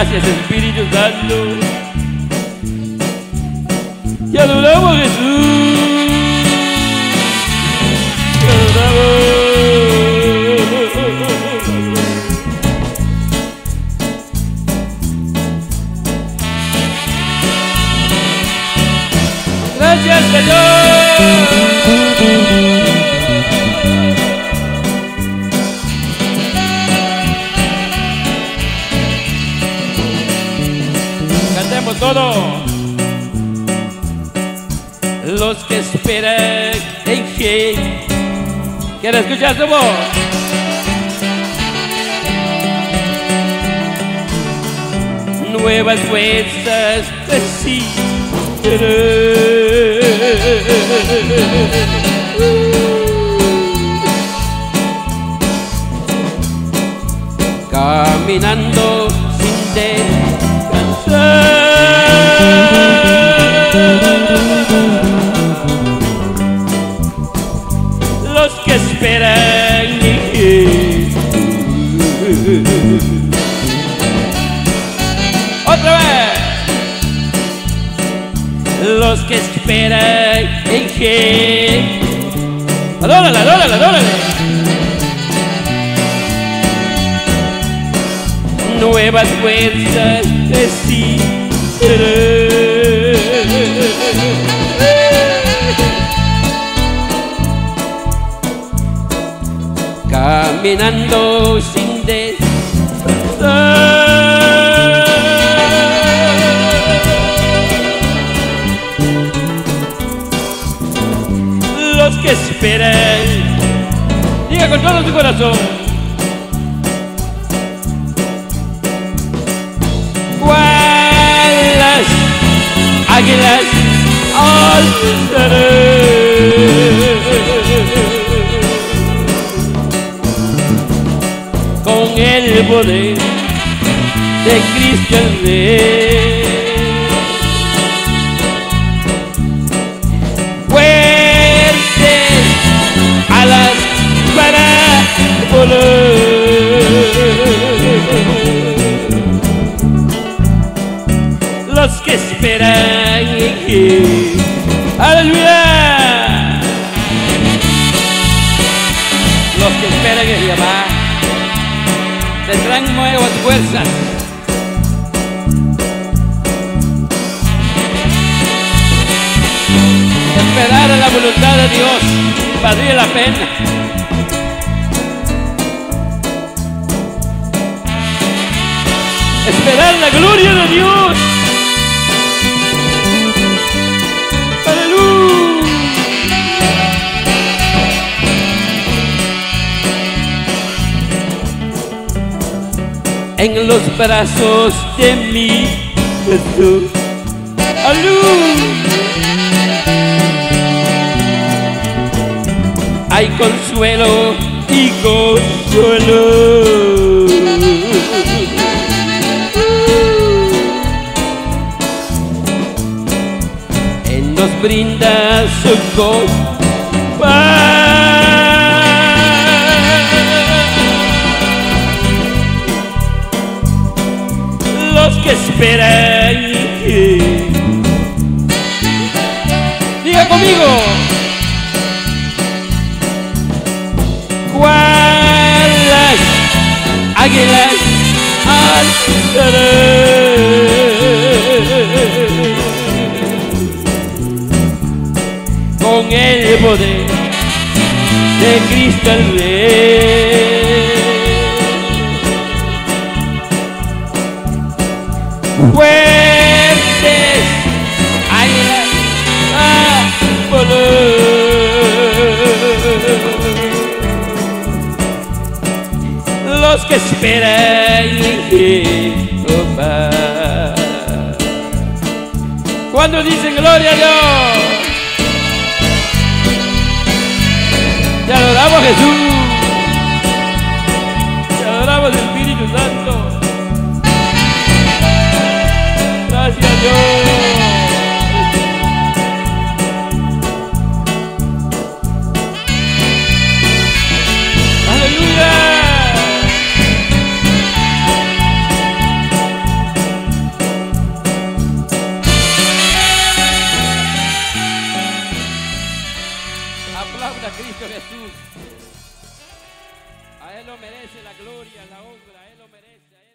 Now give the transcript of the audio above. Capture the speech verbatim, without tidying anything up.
Gracias, Espíritu Santo. Te adoramos, Jesús. Te adoramos. Gracias, Señor. Cantemos todo. Los que esperan en que quiero escuchar su voz. Nuevas fuerzas recibiré. Caminando sin descansar. Los que esperan en Jesús. Otra vez. Los que esperan en Jesús. Adórale, adórale, adórale. Nuevas fuerzas recibiré. Caminando sin descansar. Los que esperan, diga con todo su corazón. Las águilas alzaré. Con el poder de Cristo el Rey. Fuertes alas para volar. Los que esperan en Jesús. ¡Aleluya! Los que esperan en Jehová tendrán nuevas fuerzas. Esperar a la voluntad de Dios valdría la pena. Esperar la gloria de Dios. En los brazos de mi Jesús. ¡Aleluya! Hay consuelo y consuelo. Él nos brinda su paz. Los que esperan, diga conmigo. ¿Cuáles águilas alzaré? Con el poder de Cristo el Rey. Fuertes águilas a volar. Los que esperan en Jehová. Cuando dicen gloria a Dios, te adoramos, Jesús. Te adoramos, Espíritu Santo. Gracias, Dios. Aleluya. Cristo Jesús. A Él lo merece la gloria, la honra, a Él lo merece. A él